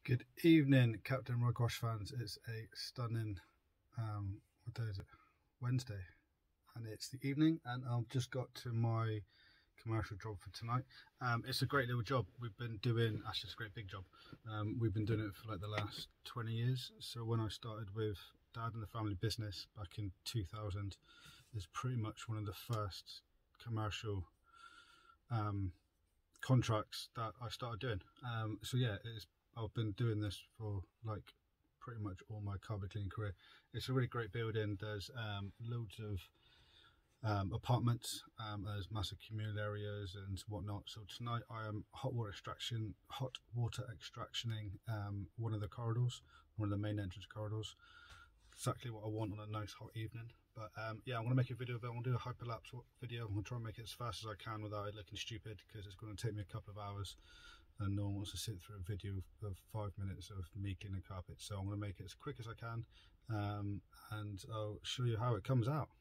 Good evening, Captain Rogosh fans. It's a stunning, what day is it? Wednesday, and it's the evening, and I've just got to my commercial job for tonight. It's a great little job. We've been doing, actually it's a great big job. We've been doing it for like the last 20 years. So when I started with Dad and the family business back in 2000, it's pretty much one of the first commercial contracts that I started doing. So yeah, I've been doing this for like pretty much all my carpet cleaning career. It's a really great building. There's loads of apartments, there's massive communal areas and whatnot. So tonight I am hot water extractioning one of the corridors, one of the main entrance corridors. Exactly what I want on a nice hot evening. But yeah, I'm going to make a video of it. I'm going to do a hyperlapse video. I'm going to try and make it as fast as I can without it looking stupid, because it's going to take me a couple of hours and no one wants to sit through a video of 5 minutes of me cleaning carpet. So I'm going to make it as quick as I can, and I'll show you how it comes out.